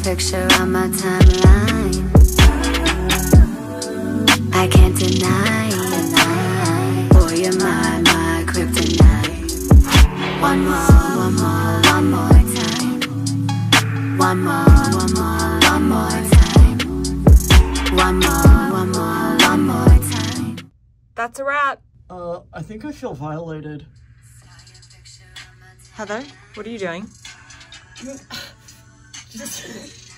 picture on my timeline. I can't deny, boy, you're my kryptonite. One more time. One more time. One more time. That's a wrap. I think I feel violated. Heather, what are you doing? Just